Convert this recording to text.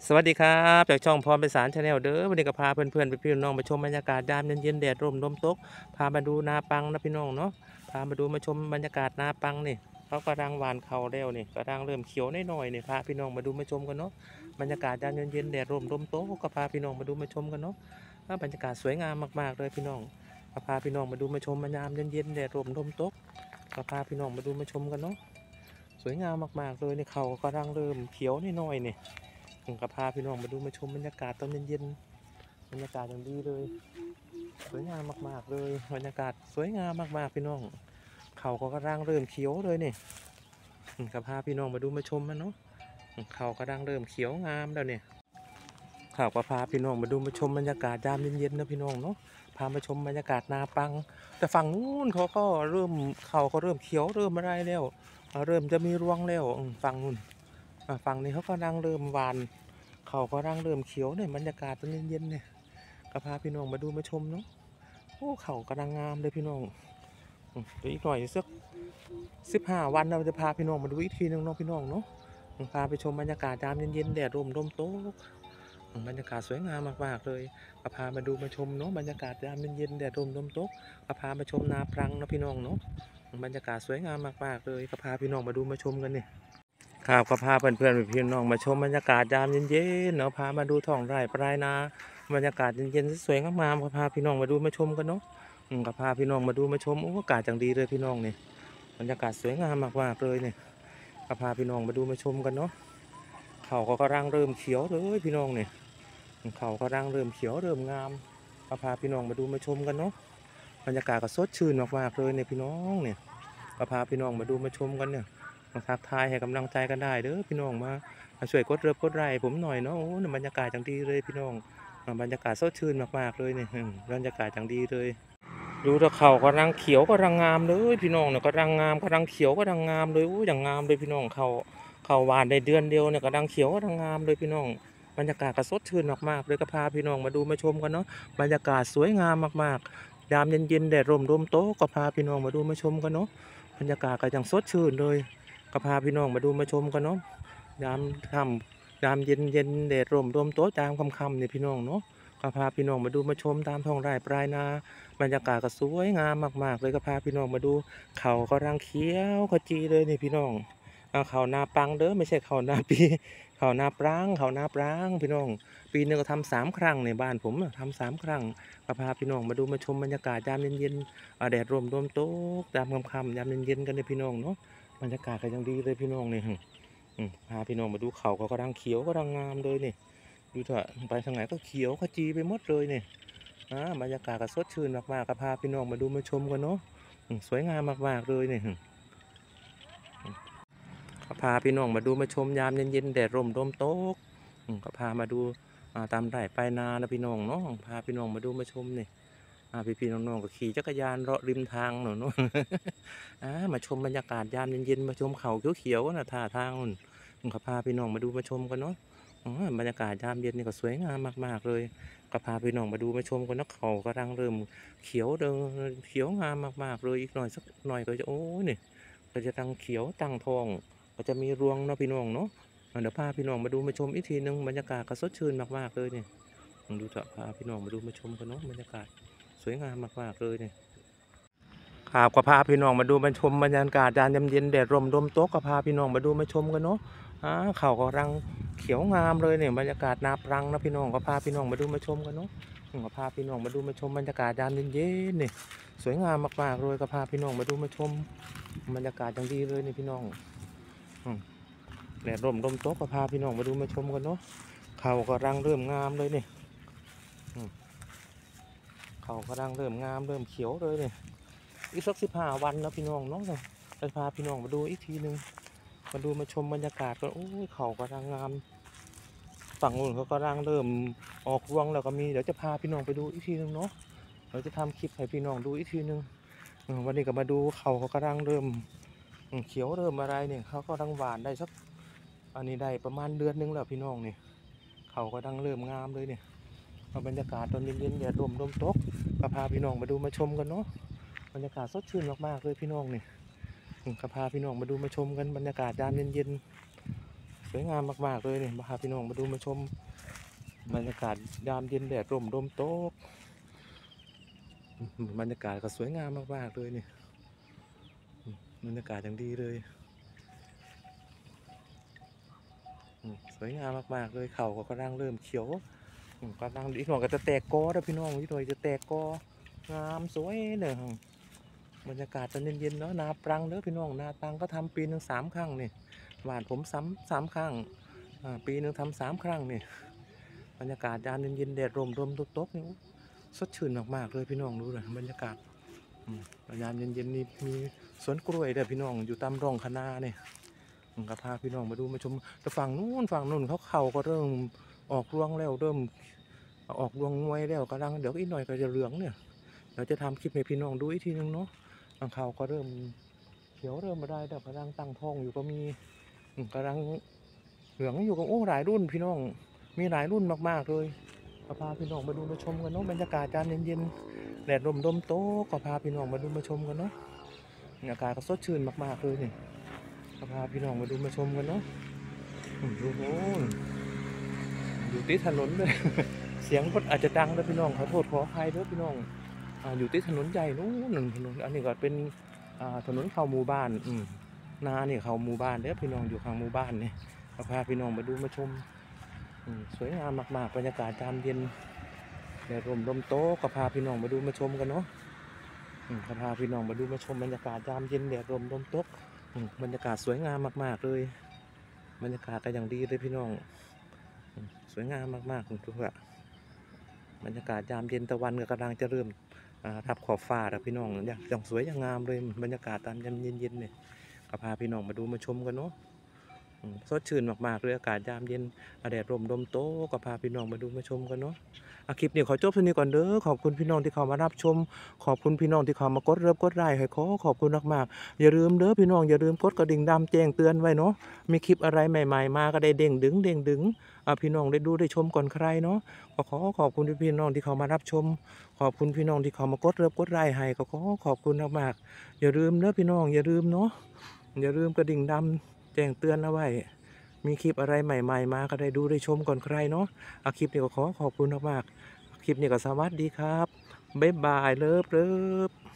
สวัสดีครับจากช่องพรเป็นสารชาแนลเด้อวันนี้ก็พาเพื่อนๆไปพี่น้องมาชมบรรยากาศยามเย็นๆแดดร่มลมตกพามาดูนาปังนะพี่น้องเนาะพามาดูมาชมบรรยากาศนาปังนี่เขากำลังหว่านเขาแล้วนี่กำลังเริ่มเขียวน้อยๆนี่พาพี่น้องมาดูมาชมกันเนาะบรรยากาศยามเย็นๆแดดร่มลมตกก็พาพี่น้องมาดูมาชมกันเนาะบรรยากาศสวยงามมากๆเลยพี่น้องก็พาพี่น้องมาดูมาชมยามเย็นๆแดดร่มลมตกก็พาพี่น้องมาดูมาชมกันเนาะสวยงามมากๆเลยในเขากำลังเริ่มเขียวน้อยๆนี่ ผมก็พาพี่น้องมาดูมาชมบรรยากาศตอนเย็นๆบรรยากาศอย่างดีเลยสวยงามมากๆเลยบรรยากาศสวยงามมากๆพี่น้องเขาก็กำลังเริ่มเขียวเลยนี่ก็พาพี่น้องมาดูมาชมมันเนาะเขากำลังเริ่มเขียวงามแล้วเนี่ยข่าวก็พาพี่น้องมาดูมาชมบรรยากาศยามเย็นๆนะพี่น้องเนาะพามาชมบรรยากาศนาปังแต่ฝั่งนู้นเขาก็เริ่มเขาก็เริ่มเขียวเริ่มอะไรแล้วเริ่มจะมีรวงแล้วฝั่งนู้นฝั่งนี้เขาก็กำลังเริ่มหวาน เขาก็ร่างเริ่มเขียวเนี่ยบรรยากาศตอนเย็นๆเนี่ยก็พาพี่น้องมาดูมาชมเนาะโอ้เขากำลังงามเลยพี่น้องเดี๋ยวอีกหน่อยสัก15 วันเราจะพาพี่น้องมาดูอีกทีนึงเนาะพี่น้องเนาะพาไปชมบรรยากาศยามเย็นๆแดดร่มร่มโต๊ะบรรยากาศสวยงามมากๆเลยก็พามาดูมาชมเนาะบรรยากาศยามเย็นๆแดดร่มร่มโต๊ะก็พามาชมนาปรังเนาะพี่น้องเนาะบรรยากาศสวยงามมากๆเลยก็พาพี่น้องมาดูมาชมกันเนี่ย ครับก็พาเพื่อนๆพี่น้องมาชมบรรยากาศยามเย็นๆเนาะพามาดูท้องไร่ปลายนาบรรยากาศเย็นๆสวยๆงามๆก็พาพี่น้องมาดูมาชมกันเนาะก็พาพี่น้องมาดูมาชมโอ้อากาศจังดีเลยพี่น้องเนี่ยบรรยากาศสวยงามมากๆเลยเนี่ยก็พาพี่น้องมาดูมาชมกันเนาะเขาก็กำลังเริ่มเขียวเลยพี่น้องเนี่ยเขาก็กำลังเริ่มเขียวเริ่มงามก็พาพี่น้องมาดูมาชมกันเนาะบรรยากาศก็สดชื่นมากๆเลยเนี่ยพี่น้องเนี่ยก็พาพี่น้องมาดูมาชมกันเนี่ย มาทักทายให้กำลังใจกันได้เด้อพี่น้องมาช่วยกดเรือดไลค์ผมหน่อยเนาะโอ้บรรยากาศจังดีเลยพี่น้องบรรยากาศสดชื่นมากๆเลยเนี่ยบรรยากาศจังดีเลยดูถ้าเขากำลังเขียวก็รังงามเลยพี่น้องเนี่ยก็รังงามก็รังเขียวก็รังงามเลยโอ้อย่างงามเลยพี่น้องเขาหวานในเดือนเดียวเนี่ยก็รังเขียวก็รังงามเลยพี่น้องบรรยากาศก็สดชื่นมากๆเลยก็พาพี่น้องมาดูมาชมกันเนาะบรรยากาศสวยงามมากๆยามเย็นๆแดดร่มโต๊ะก็พาพี่น้องมาดูมาชมกันเนาะบรรยากาศก็ยังสดชื่นเลยก็พาพี่น้องมาดูมาชมกันเนาะยามค่ำยามเย็นแดดร่มโต๊ะจามค่ำๆเนี่ยพี่น้องเนาะก็พาพี่น้องมาดูมาชมตามท้องไร่ปลายนาบรรยากาศก็สวยงามมากๆเลยก็พาพี่น้องมาดูเขากำลังเขียวขจีเลยนี่พี่น้องเขานาปังเด้อไม่ใช่เขานาปีเขานาปรางเขานาปรางพี่น้องปีนึงก็ทำ3 ครั้งในบ้านผมทำ3 ครั้งก็พาพี่น้องมาดูมาชมบรรยากาศยามเย็นๆแดดร่มโต๊ะตามค่ำๆยามเย็นๆกันเลยพี่น้องเนาะ บรรยากาศก็ยังดีเลยพี่น้องเนี่ยพาพี่น้องมาดูเขาก็กำลังเขียวก็กำลังงามเลยเนี่ยดูเถอะไปทางไหนก็เขียวขจีไปหมดเลยเนี่ยบรรยากาศก็สดชื่นมากๆก็พาพี่น้องมาดูมาชมกันเนาะสวยงามมากๆเลยเนี่ยก็พาพี่น้องมาดูมาชมยามเย็นๆแดดร่มโต๊ะก็พามาดูตามไร่ปลายนานะพี่น้องเนาะพาพี่น้องมาดูมาชมเนี่ยพี่น้องๆก็ขี่จักรยานเลาะริมทางหนูเนาะมาชมบรรยากาศยามเย็นๆมาชมเขาเขียวๆนะท่าทางนู่นก็พาพี่น้องมาดูมาชมกันเนาะบรรยากาศยามเย็นนี่ก็สวยงามมากๆเลยก็พาพี่น้องมาดูมาชมกันนะเขากำลังเริ่มเขียวเขียวงามมากๆเลยอีกหน่อยสักหน่อยก็จะโอ้ยเนี่ยก็จะตั้งเขียวตั้งทองก็จะมีรวงเนาะพี่น้องเนาะเดี๋ยวพาพี่น้องมาดูมาชมอีกทีนึงบรรยากาศก็สดชื่นมากๆเลยเนี่ยดูเถอะพาพี่น้องมาดูมาชมกันเนาะบรรยากาศสวยงามมากๆเลยเนี่ย ครับก็พาพี่น้องมาดูมาชมบรรยากาศยามเย็นแดดร่มโต๊ะก็พาพี่น้องมาดูมาชมกันเนาะเขาก็รังเขียวงามเลยเนี่ยบรรยากาศนาปรังนะพี่น้องก็พาพี่น้องมาดูมาชมกันเนาะก็พาพี่น้องมาดูมาชมบรรยากาศยามเย็นๆนี่สวยงามมากๆเลยก็พาพี่น้องมาดูมาชมบรรยากาศอย่างดีเลยนี่พี่น้องแดดร่มโต๊ะก็พาพี่น้องมาดูมาชมกันเนาะเขาก็รังเริ่มงามเลยนี่เขาก็รังเริ่มงามเริ่มเขียวเลยนี่ อีกสัก15 วันแล้วพี่น้องเนาะจะพาพี่น้องมาดูอีกทีนึงมาดูมาชมบรรยากาศกันโอ้ยเขากำลังงามฝั่งนู้นเขากำลังเริ่มออกรวงแล้วก็มีเดี๋ยวจะพาพี่น้องไปดูอีกทีนึงเนาะเราจะทำคลิปให้พี่น้องดูอีกทีนึงวันนี้ก็มาดูเขากำลังเริ่มเขียวเริ่มอะไรเนี่ยเขาก็กำลังหวานได้สักอันนี้ได้ประมาณ1 เดือนแล้วพี่น้องเนี่ยเขากำลังเริ่มงามเลยเนี่ยบรรยากาศตอนเย็นๆแดดร่มตกก็พาพี่น้องมาดูมาชมกันเนาะบรรยากาศสดชื่นมากๆเลยพี่น้องเนี่ยก็พาพี่น้องมาดูมาชมกันบรรยากาศยามเย็นๆสวยงามมากๆเลยนี่พาพี่น้องมาดูมาชมบรรยากาศยามเย็นแดดร่มลมตกบรรยากาศก็สวยงามมากๆเลยนี่บรรยากาศอย่างดีเลยสวยงามมากๆเลยเขาก็กำลังเริ่มเขียวกำลังอีกหน่อยก็จะแตกกอแล้วพี่น้องอีกหน่อยจะแตกกองามสวยเนี่ยบรรยากาศตอนเย็นๆเนาะนาปรังเด้อพี่น้องนาปรังก็ทำปีหนึ่ง3 ครั้งนี่หวานผมสามครั้งปีหนึ่งทำ3 ครั้งนี่บรรยากาศยามเย็นๆแดดร่มตกๆนี่สดชื่นมากๆเลยพี่น้องดูเลยบรรยากาศยามเย็นๆนี่มีสวนกล้วยเด้อพี่น้องอยู่ตามร่องคะนาเนี่ยก็พาพี่น้องมาดูมาชมแต่ฝั่งนู้นเขาก็เริ่มออกรวงแล้วเริ่มออกรวงงวยแล้วกำลังเดี๋ยวอีกหน่อยก็จะเหลืองเนี่ยเราจะทำคลิปให้พี่น้องดูอีกทีนึงเนาะบางเขาก็เริ่มเขียวเริ่มมาได้แต่กำลังตั้งท้องอยู่ก็มีกำลังเหลืองอยู่กับโอ้หลายรุ่นพี่น้องมีหลายรุ่นมากๆเลยก็พาพี่น้องมาดูมาชมกันเนาะบรรยากาศจานเย็นๆแดดร่มโต๊ะก็พาพี่น้องมาดูมาชมกันเนาะอากาศก็สดชื่นมากๆเลยนี่ก็พาพี่น้องมาดูมาชมกันเนาะดูโอ้อยู่ติดถนนเลย เสียงก็อาจจะดังนะพี่น้องขอโทษขออภัยด้วยพี่น้องอยู่ติดถนนใหญ่นู้นถนนอันนี้ก็เป็นถนนเข้าหมู่บ้านนาเนี่ยเข้าหมู่บ้านเด้อพี่น้องอยู่ข้างหมู่บ้านนี่ก็พาพี่น้องมาดูมาชมสวยงามมากๆบรรยากาศยามเย็นแดดร่มลมโต๊ะก็พาพี่น้องมาดูมาชมกันเนาะก็พาพี่น้องมาดูมาชมบรรยากาศยามเย็นแดดร่มลมโต๊ะบรรยากาศสวยงามมากๆเลยบรรยากาศก็อย่างดีเลยพี่น้องสวยงามมากๆทุกท่านบรรยากาศยามเย็นตะวันก็กำลังจะเริ่มทับขอบฟ้าแล้วพี่น้องอย่างสวยอย่างงามเลยบรรยากาศตามยามเย็นๆเนี่ยก็พาพี่น้องมาดูมาชมกันเนาะสดชื่นมากๆเลยอากาศยามเย็นแดดร่มลมโต๊ะก็พาพี่น้องมาดูมาชมกันเนาะคลิปนี้ขอจบเท่านี้ก่อนเด้อขอบคุณพี่น้องที่เข้ามารับชมขอบคุณพี่น้องที่เข้ามากดกดไลค์ให้ขอบคุณมากๆอย่าลืมเด้อพี่น้องอย่าลืมกดกระดิ่งดำแจ้งเตือนไว้เนาะมีคลิปอะไรใหม่ๆมาก็ได้เด้งดึงพี่น้องได้ดูได้ชมก่อนใครเนาะก็ขอบคุณพี่น้องที่เข้ามารับชมขอบคุณพี่น้องที่เข้ามากดกดไลค์ให้ก็ขอบคุณมากๆอย่าลืมเด้อพี่น้องอย่าลืมเนาะอย่าลืมกระดิ่งดำแจ้งเตือนเอาไว้มีคลิปอะไรใหม่ๆมาก็ได้ดูได้ชมก่อนใครเนาะคลิปนี้ก็ขอบคุณมากๆคลิปนี้ก็สวัสดีครับบ๊ายบายเลิฟ